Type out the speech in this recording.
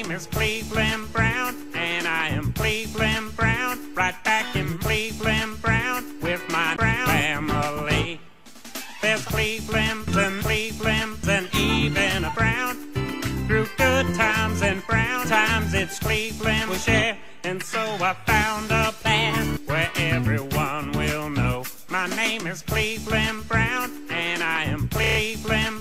name is Cleveland Brown, and I am Cleveland Brown, right back in Cleveland Brown with my Brown family. There's Clevelands and Clevelands and even a Brown. Through good times and brown times, it's Cleveland we share. And so I found a band where everyone will know. My name is Cleveland Brown, and I am Cleveland